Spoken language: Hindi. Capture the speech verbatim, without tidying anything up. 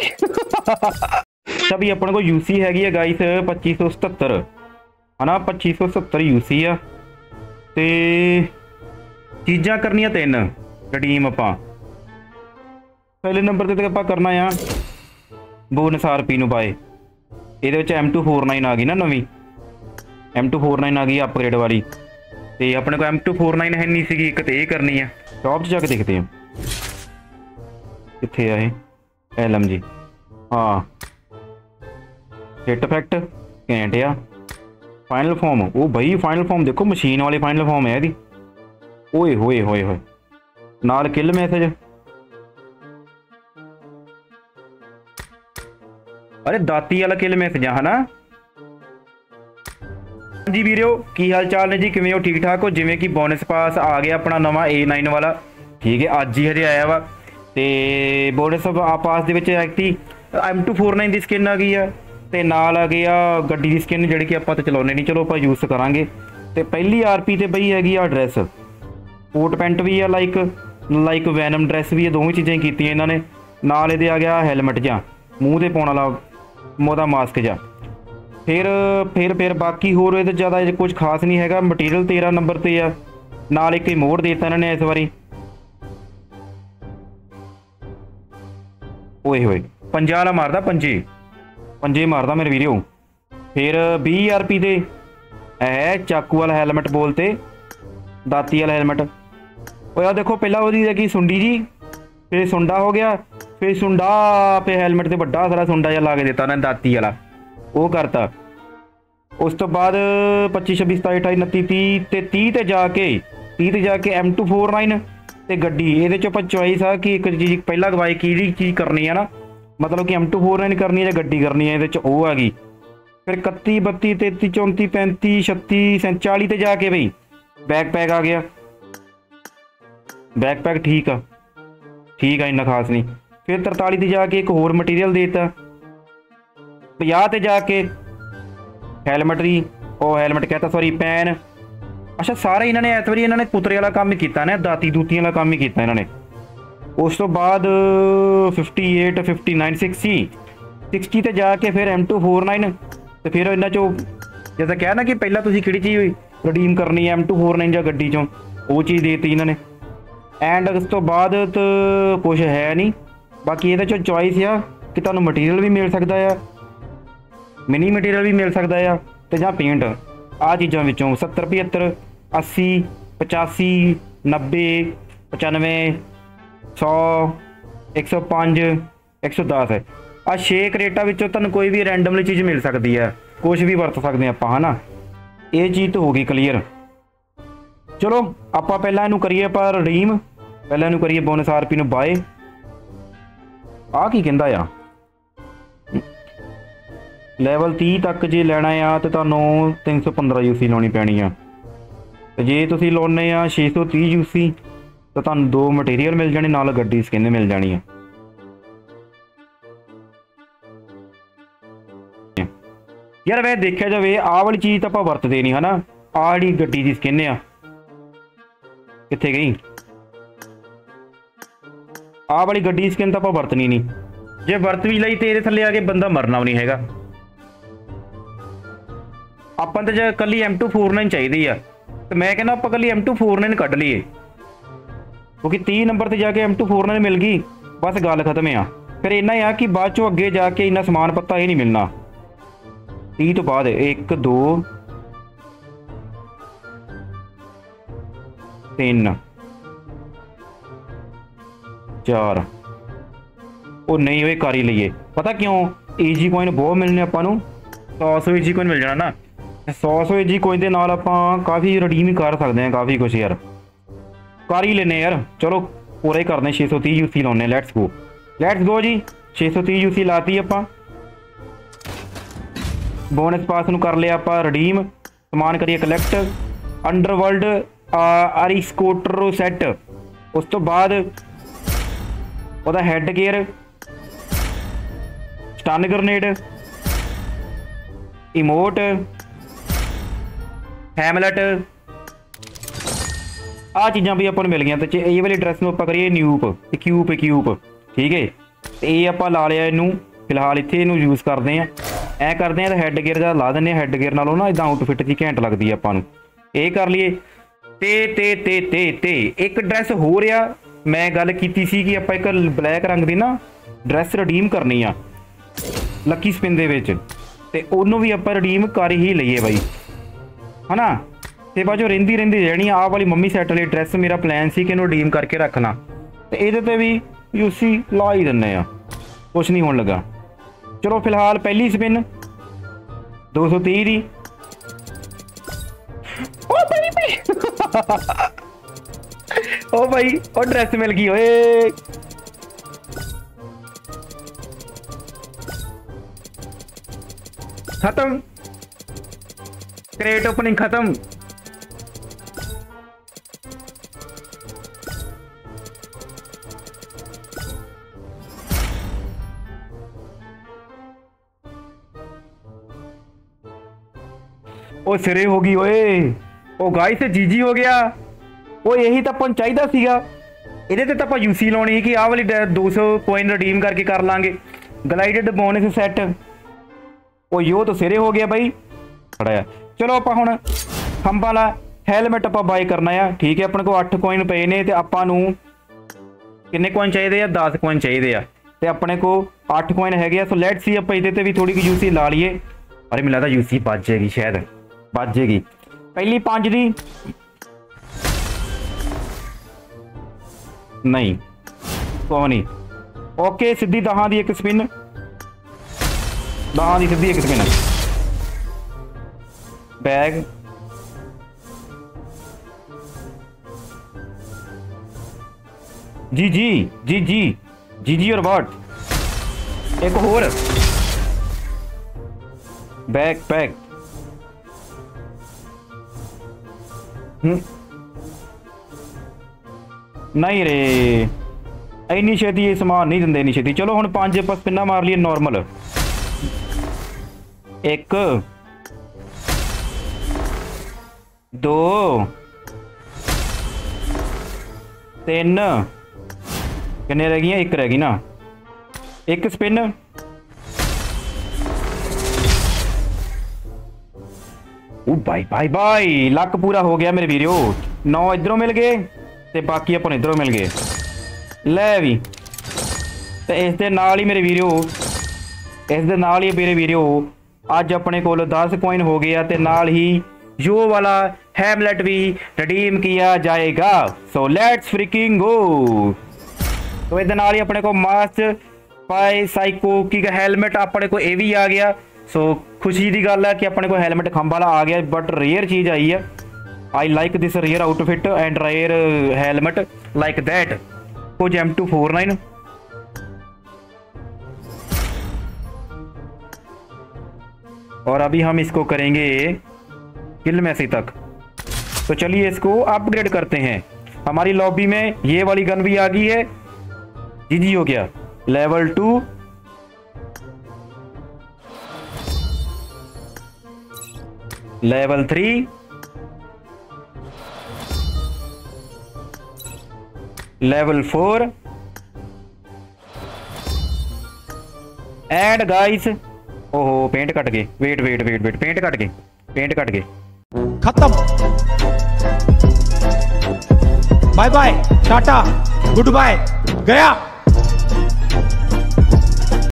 अच्छा भी अपने को यूसी हैगी है गाइस पच्ची सौ सतहत्तर है ना, पच्ची सौ सत्तर यूसी आ ते चीज़ां करनियां तीन रिडीम आपां। पहले नंबर ते आपां करना आ बोनस आरपी नूं बाय। ये एम टू फोर नाइन आ गई ना नवीं, एम टू फोर नाइन आ गई अपग्रेड वाली। तो अपने को एम टू फोर नाइन है नहीं सी, एक तो ये करनी है। शॉप जाके देखते हैं कितने है एल एम जी। हाँ हिट इफेक्ट घैंट आ। फाइनल फॉर्म वो भाई फाइनल फॉर्म देखो मशीन वाली फाइनल फॉर्म है यदि। ओए होए होए होए नाल किल मैसेज। अरे दाती वाला किल मैसेज है ना जी वीरो की हाल चाल ने जी, किवें हो ठीक ठाक हो। जिमें कि बोनस पास आ गया अपना नवा ए नाइन वाला, ठीक है अज ही हजे आया वा। तो बोनस पास दे विच एक्टी एम टू फोर नाइन की स्किन आ गई है, तो नाल आ गया गड्डी की स्किन जी कि आप चलाने नहीं, चलो आप यूज करांगे। तो पहली आर पी तो बई हैगी आ ड्रैस, कोट पेंट भी है लाइक लाइक वैनम ड्रैस भी है, दोवें चीज़ें की इन्होंने। नाल ये आ गया हैलमेट जा मूँह से पाने वाला मोदा मास्क जा। फिर फिर फिर बाकी होर ये ज़्यादा कुछ खास नहीं है। मटीरियल तेरह नंबर पर आ, नाल एक मोड़ देता इन्होंने इस बारी। ओए होए पंजा वाला मारदा, पंजे पंजे मारदा मेरे वीडियो। फिर भी आर पी दे है चाकू वाला हैलमेट बोलते, दाती वाला हैलमेट। और यार देखो पहला वो की सुंडी जी, फिर सुंडा हो गया, फिर सुंडा पे हैलमेट से बड़ा सारा सुंडा जहा ला के देता उन्हें दाती वाला, वो करता। उस तो बाद पच्ची छब्बी सताई अठाई उनती तीह ते तीह ते जाके तीह ते जाके एम टू फोर नाइन ते गड्डी। ये चॉइस आ कि एक चीज़ पहला गवाए कि चीज़ करनी है ना, मतलब कि एम टू फोर नाइन करनी है या गड्डी करनी है, ये वो आ गई। फिर इकत्ती बत्ती तेती चौंती पैंती छत्ती सैंती चाली ते जाके बई बैक पैक आ गया। बैक पैक ठीक आ ठीक है इन्ना खास नहीं। फिर तरताली ते जाके एक होर मटीरियल देता, पचास ते जाके हैलमेट दी ओ हैलमेट कहता सॉरी पैन। अच्छा सारे इन्होंने इस बारी इन्होंने कुतरे वाला काम ही किया ना, दाती दूती वाला काम ही किया इन्होंने। उस तो बाद fifty eight fifty nine sixty sixty ते जाके फिर एम टू फोर नाइन। तो फिर इन्हों चो जैसा कहा ना कि पहला तुम कि चीज़ रिडीम करनी है एम टू फोर नाइन या गड्डी चों, वो चीज़ देती इन्होंने। एंड उस तो बाद तो कुछ है नहीं, बाकी ये चॉइस आ कि तुहानूं मटीरियल भी मिल सकता है, मिनी मटीरियल भी मिल सकता है, तो जां पेंट। आ चीज़ों विचों सत्तर पचहत्तर अस्सी पचासी नब्बे पचानवे सौ एक सौ पाँच एक सौ दस है। आ छे करेटा विचों तुहानूं कोई भी रैंडमली चीज़ मिल सकती है, कुछ भी वरत सकते हैं आपां, है ना। ये चीज़ तो होगी क्लीयर। चलो आपां पहलां इनू करिए आपां रिडीम, पहलां इनू करिए बोनस आर पी नूं बाय। आ की कहंदा आ लैवल तीह तक जे लैना आ तो तुहानूं तीन सौ पंद्रह यूसी लानी पैनी आ। तो जे तुसीं लाउने आ छे सौ तीह यूसी तो तुहानूं दो मटीरियल मिल जाने, नाल गड्डी स्किन मिल जानी है। यार वैसे देखा जाए आ वाली चीज़ तो आपां वरतदे नहीं, है ना। आ जिहड़ी गड्डी दी स्किन आ कित्थे गई, आ वाली गड्डी की स्किन तो आपां वरतनी नहीं। जे वरत भी लई तो ये थल्ले आके बंदा मरना भी नहीं हैगा। आपां तो जे कल्ली एम टू फोर नाइन चाहिए आ, तो मैं कहना आपां कल्ली एम टू फोर नाइन कढ़ लीए, क्योंकि तीह नंबर से जाके एम टू फोर नाइन मिल गई बस गल खत्म आ। फिर इन्ना आ कि बाद चों अगे जाके इन्ना समान पत्ता ही नहीं मिलना। तीह तो बाद एक दो तीन चार वो नहीं हुए कर ही लीए। पता क्यों, ईजी कॉइन बहुत मिलने आपां नूं, सौ सौ ईजी कॉइन मिल जाना ना। सौ सौ ईजी कॉइन के नाल आपां काफ़ी रिडीम ही कर सकते हैं, काफ़ी कुछ यार कर ही लेने यार। चलो पूरा ही करने छे सौ तीह यूसी लाने, लैट्स गो लैट्स गो जी। छे सौ तीह यूसी लाती आपां, बोनस पास नूं कर लिया आपां रिडीम, समान करिए कलैक्ट अंडरवर्ल्ड अरिस्कोट्रो सैट। उस तो बाद ਉਹਦਾ head gear stun grenade emote हैमलेट आ चीज़ां भी अपन मिल गई। तो ये वाली ड्रैस में आप करिए न्यूप क्यूप क्यूप ठीक है। ਇਹ ਆਪਾਂ ਲਾ ਲਿਆ ਇਹਨੂੰ ਫਿਲਹਾਲ ਇੱਥੇ ਇਹਨੂੰ ਯੂਜ਼ ਕਰਦੇ ਆ। ਐ ਕਰਦੇ ਆ ਤਾਂ ਹੈਡ ਗੇਅਰ ਦਾ ਲਾ ਦਿੰਦੇ ਆ। ਹੈਡ ਗੇਅਰ ਨਾਲੋਂ ਨਾ ਇਦਾਂ ਆਊਟਫਿਟ ਜੀ ਘੈਂਟ ਲੱਗਦੀ ਆ ਆਪਾਂ ਨੂੰ। ਇਹ ਕਰ ਲਈਏ। ਤੇ ਤੇ ਤੇ ਤੇ ਤੇ ਇੱਕ ਡਰੈਸ ਹੋ ਰਿਹਾ, ਮੈਂ ਗੱਲ ਕੀਤੀ ਸੀ ਕਿ ਆਪਾਂ ਇੱਕ ਬਲੈਕ ਰੰਗ ਦੀ ਨਾ ਡਰੈਸ ਰਿਡੀਮ ਕਰਨੀ ਆ ਲੱਕੀ ਸਪਿਨ ਦੇ ਵਿੱਚ, ਤੇ ਉਹਨੂੰ ਵੀ ਆਪਾਂ ਰਿਡੀਮ ਕਰ ਹੀ ਲਈਏ ਬਾਈ, ਹਨਾ। ਤੇ ਬਾਜੋ ਰਹਿੰਦੀ ਰਹਿੰਦੀ ਰਹਿਣੀ ਆਹ ਵਾਲੀ ਮੰਮੀ ਸੈੱਟ ਵਾਲੀ ਡਰੈਸ ਮੇਰਾ ਪਲਾਨ ਸੀ ਕਿ ਇਹਨੂੰ ਰਿਡੀਮ ਕਰਕੇ ਰੱਖਣਾ, ਤੇ ਇਹਦੇ ਤੇ ਵੀ ਯੂਸੀ ਲਾ ਹੀ ਦਿੰਦੇ ਆ, ਕੁਛ ਨਹੀਂ ਹੋਣ ਲੱਗਾ। ਚਲੋ ਫਿਲਹਾਲ ਪਹਿਲੀ ਸਪਿਨ ਦੋ सौ तीस ਦੀ। ਓ ਭਾਈ ਭਾਈ ਓ ਭਾਈ ਉਹ ਡਰੈਸ ਮਿਲ ਗਈ ਓਏ। खत्म, क्रेट ओपनिंग खत्म। ओ सिरे हो गई ओए। ओ गाइस जीजी हो गया। ओ यही तो अपन चाहिए सीगा। ਇਹਦੇ ਤੇ ਤਾਂ ਆਪਾਂ यूसी ਲਾਉਣੀ ਸੀ कि आह वाली दो सौ कोइन रिडीम करके कर लांगे। Glided bonus set. ओ यो तो सिरे हो गया भाई खड़ा है। चलो ਆਪਾਂ ਹੁਣ ਖੰਭ ਵਾਲਾ ਹੈਲਮਟ ਆਪਾਂ ਬਾਈ ਕਰਨਾ ਆ। ਠੀਕ ਹੈ, ਆਪਣੇ ਕੋਲ ਅੱਠ ਕੋਇਨ ਪਏ ਨੇ ਤੇ ਆਪਾਂ ਨੂੰ ਕਿੰਨੇ ਕੋਇਨ ਚਾਹੀਦੇ ਆ? दस ਕੋਇਨ ਚਾਹੀਦੇ ਆ ਤੇ ਆਪਣੇ ਕੋਲ ਅੱਠ ਕੋਇਨ ਹੈਗੇ ਆ। ਸੋ ਲੈਟਸ ਸੀ ਆਪਾਂ ਇਹਦੇ ਤੇ ਵੀ ਥੋੜੀ ਜਿਹੀ यूसी ਲਾ ਲਈਏ। ਅਰੇ ਮੈਨੂੰ ਲੱਗਦਾ यूसी ਬਚ ਜਾਏਗੀ, ਸ਼ਾਇਦ बच जाएगी। पहली पांच दी नहीं को नहीं। ओके सीधी दहां दी एक स्पिन, दहां दी सीधी एक स्पिन। बैग जी जी जी जी जी जी और वाट एक होर बैग पैक। नहीं रे इन्नी छेती ये समान नहीं देंगे इन्नी छेती। चलो हम पांच ਆਪਾਂ स्पिना मार लिए नॉर्मल। एक दो तीन किन्ने रह गई? एक रह गई ना। एक स्पिन ओ भाई भाई भाई लक पूरा हो गया मेरे वीडियो। नौ इधरों मिल गए ते बाकी अपन इधरों मिल गए। लै भी ते इस दे नाल ही मेरे वीडियो इस दे नाल ही मेरे वीडियो अज अपने कोल दस कोइन हो गया ते नाल ही यो वाला हैमलेट भी रिडीम किया जाएगा। So let's freaking go. तो इस दे नाल ही अपने को मास्टर पाई साइको की हेलमेट अपने को ये भी आ गया। सो खुशी की गल है कि अपने को हेलमेट खंभ वाला आ गया, बट रेयर चीज़ आई है। I like this rare outfit and rare helmet like that कुछ एम टू फोर नाइन। और अभी हम इसको करेंगे किल मैसी तक। तो चलिए इसको अपग्रेड करते हैं। हमारी लॉबी में ये वाली गन भी आ गई है। जी जी हो गया level two. Level three, level four and guys ओहो पेंट कट गए। Wait wait wait wait paint कट गए, पेंट कट गए। खत्म। Bye bye tata goodbye गया।